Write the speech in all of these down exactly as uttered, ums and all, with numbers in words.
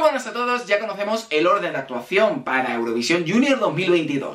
buenas a todos, ya conocemos el orden de actuación para Eurovisión Junior dos mil veintidós.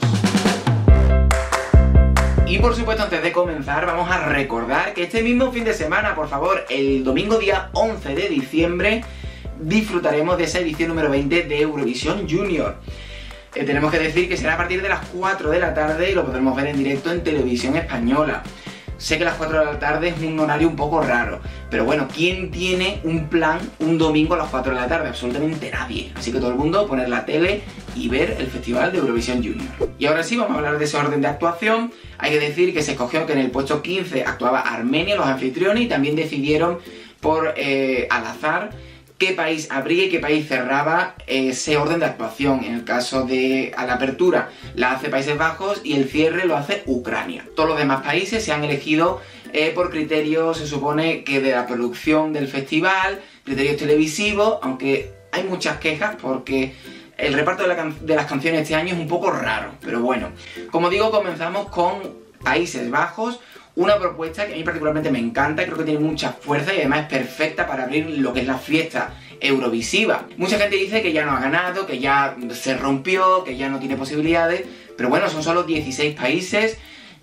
Y por supuesto, antes de comenzar, vamos a recordar que este mismo fin de semana, por favor, el domingo día once de diciembre, disfrutaremos de esa edición número veinte de Eurovisión Junior. Eh, tenemos que decir que será a partir de las cuatro de la tarde y lo podremos ver en directo en Televisión Española. Sé que las cuatro de la tarde es un horario un poco raro, pero bueno, ¿quién tiene un plan un domingo a las cuatro de la tarde? Absolutamente nadie. Así que todo el mundo poner la tele y ver el Festival de Eurovisión Junior. Y ahora sí, vamos a hablar de ese orden de actuación. Hay que decir que se escogió que en el puesto quince actuaba Armenia, los anfitriones, y también decidieron por eh, al azar qué país abría y qué país cerraba ese orden de actuación. En el caso de a la apertura la hace Países Bajos y el cierre lo hace Ucrania. Todos los demás países se han elegido eh, por criterios, se supone que de la producción del festival, criterios televisivos, aunque hay muchas quejas porque el reparto de, la de las canciones este año es un poco raro, pero bueno. Como digo, comenzamos con Países Bajos. Una propuesta que a mí particularmente me encanta, creo que tiene mucha fuerza y además es perfecta para abrir lo que es la fiesta eurovisiva. Mucha gente dice que ya no ha ganado, que ya se rompió, que ya no tiene posibilidades, pero bueno, son solo dieciséis países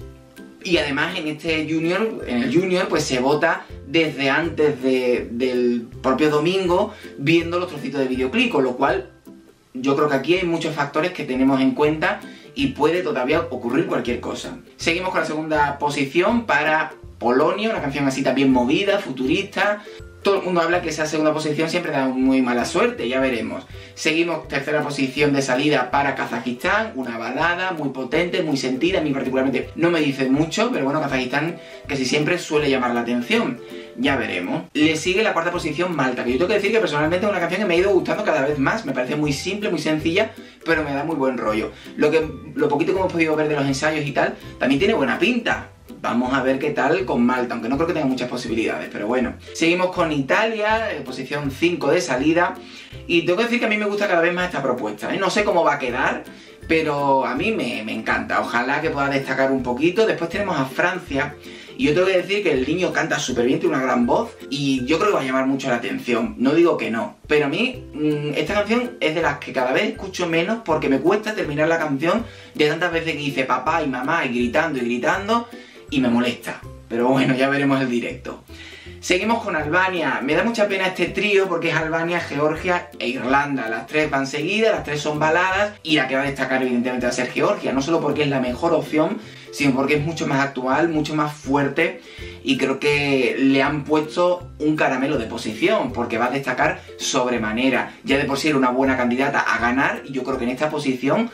y además en este Junior, en el Junior, pues se vota desde antes de, del propio domingo viendo los trocitos de videoclip, con lo cual yo creo que aquí hay muchos factores que tenemos en cuenta y puede todavía ocurrir cualquier cosa. Seguimos con la segunda posición para Polonia, una canción así también movida, futurista. Todo el mundo habla que esa segunda posición siempre da muy mala suerte, ya veremos. Seguimos, tercera posición de salida para Kazajistán, una balada muy potente, muy sentida, a mí particularmente no me dice mucho, pero bueno, Kazajistán casi siempre suele llamar la atención. Ya veremos. Le sigue la cuarta posición Malta, que yo tengo que decir que personalmente es una canción que me ha ido gustando cada vez más. Me parece muy simple, muy sencilla, pero me da muy buen rollo. Lo, que, lo poquito que hemos podido ver de los ensayos y tal, también tiene buena pinta. Vamos a ver qué tal con Malta, aunque no creo que tenga muchas posibilidades, pero bueno. Seguimos con Italia, en posición cinco de salida. Y tengo que decir que a mí me gusta cada vez más esta propuesta, ¿eh? No sé cómo va a quedar, pero a mí me, me encanta. Ojalá que pueda destacar un poquito. Después tenemos a Francia. Y yo tengo que decir que el niño canta súper bien, tiene una gran voz y yo creo que va a llamar mucho la atención. No digo que no, pero a mí mmm, esta canción es de las que cada vez escucho menos porque me cuesta terminar la canción de tantas veces que dice papá y mamá y gritando y gritando y me molesta. Pero bueno, ya veremos el directo. Seguimos con Albania. Me da mucha pena este trío porque es Albania, Georgia e Irlanda. Las tres van seguidas, las tres son baladas y la que va a destacar evidentemente va a ser Georgia. No solo porque es la mejor opción, sino porque es mucho más actual, mucho más fuerte y creo que le han puesto un caramelo de posición porque va a destacar sobremanera. Ya de por sí era una buena candidata a ganar y yo creo que en esta posición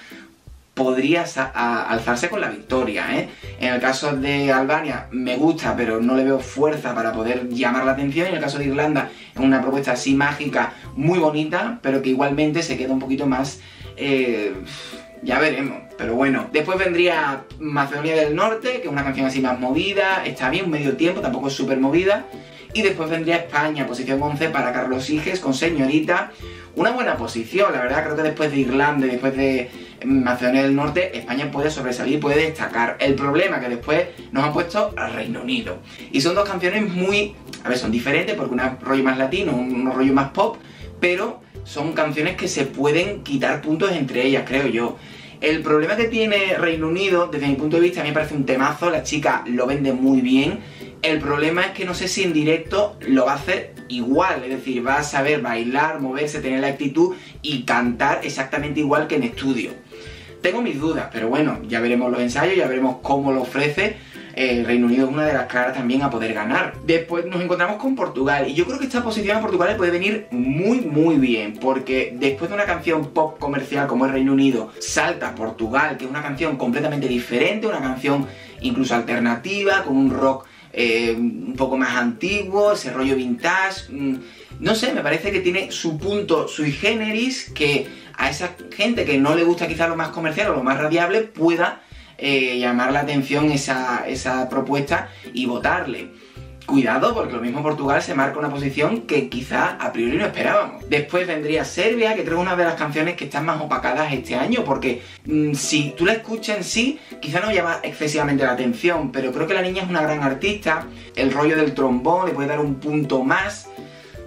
podría alzarse con la victoria, ¿eh? En el caso de Albania me gusta, pero no le veo fuerza para poder llamar la atención. En el caso de Irlanda es una propuesta así mágica, muy bonita, pero que igualmente se queda un poquito más... Eh, ya veremos, pero bueno. Después vendría Macedonia del Norte, que es una canción así más movida, está bien, un medio tiempo, tampoco es súper movida. Y después vendría España, posición once para Carlos Higes con Señorita. Una buena posición, la verdad, creo que después de Irlanda y después de Macedonia del Norte, España puede sobresalir, puede destacar. El problema es que después nos han puesto al Reino Unido. Y son dos canciones muy... A ver, son diferentes porque una rollo más latino, un rollo más pop, pero son canciones que se pueden quitar puntos entre ellas, creo yo. El problema que tiene Reino Unido, desde mi punto de vista, a mí me parece un temazo, la chica lo vende muy bien. El problema es que no sé si en directo lo va a hacer igual, es decir, va a saber bailar, moverse, tener la actitud y cantar exactamente igual que en estudio. Tengo mis dudas, pero bueno, ya veremos los ensayos, ya veremos cómo lo ofrece. El Reino Unido es una de las claras también a poder ganar. Después nos encontramos con Portugal y yo creo que esta posición a Portugal le puede venir muy muy bien porque después de una canción pop comercial como el Reino Unido salta a Portugal, que es una canción completamente diferente, una canción incluso alternativa, con un rock eh, un poco más antiguo, ese rollo vintage. No sé, me parece que tiene su punto sui generis que a esa gente que no le gusta quizá lo más comercial o lo más radiable pueda Eh, llamar la atención esa, esa propuesta y votarle. Cuidado, porque lo mismo Portugal se marca una posición que quizá a priori no esperábamos. Después vendría Serbia, que creo que es una de las canciones que están más opacadas este año, porque mmm, si tú la escuchas en sí, quizá no llama excesivamente la atención, pero creo que la niña es una gran artista, el rollo del trombón le puede dar un punto más.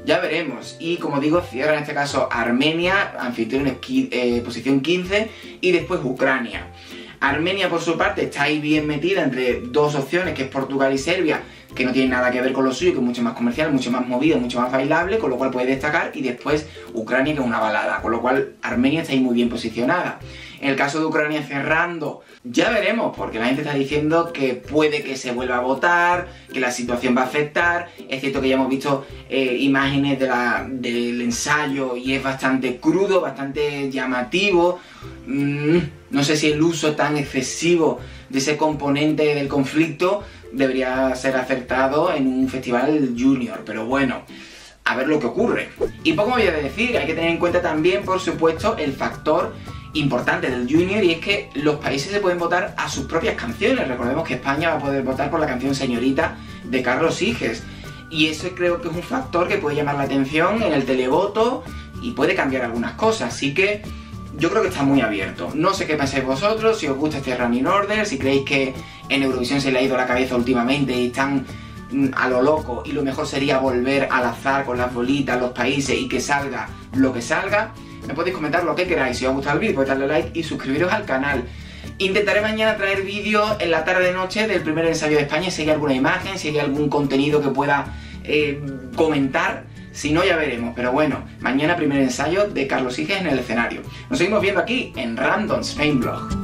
Ya veremos. Y como digo, cierra en este caso Armenia, anfitriones eh, posición quince, y después Ucrania. Armenia, por su parte, está ahí bien metida entre dos opciones, que es Portugal y Serbia, que no tienen nada que ver con lo suyo, que es mucho más comercial, mucho más movida, mucho más bailable, con lo cual puede destacar, y después Ucrania, que es una balada, con lo cual Armenia está ahí muy bien posicionada. En el caso de Ucrania cerrando, ya veremos, porque la gente está diciendo que puede que se vuelva a votar, que la situación va a afectar. Es cierto que ya hemos visto eh, imágenes de la, del ensayo y es bastante crudo, bastante llamativo. Mm, no sé si el uso tan excesivo de ese componente del conflicto debería ser acertado en un festival junior, pero bueno, a ver lo que ocurre. Y poco me voy a decir, hay que tener en cuenta también, por supuesto, el factor importante del Junior, y es que los países se pueden votar a sus propias canciones. Recordemos que España va a poder votar por la canción Señorita de Carlos Higes, y eso creo que es un factor que puede llamar la atención en el televoto y puede cambiar algunas cosas, así que yo creo que está muy abierto. No sé qué pensáis vosotros, si os gusta este Running Order, si creéis que en Eurovisión se le ha ido la cabeza últimamente y están a lo loco y lo mejor sería volver al azar con las bolitas, los países y que salga lo que salga. Me podéis comentar lo que queráis. Si os ha gustado el vídeo, podéis darle like y suscribiros al canal. Intentaré mañana traer vídeos en la tarde-noche del primer ensayo de España, si hay alguna imagen, si hay algún contenido que pueda eh, comentar. Si no, ya veremos. Pero bueno, mañana primer ensayo de Carlos Higes en el escenario. Nos seguimos viendo aquí en Random Spain Blog.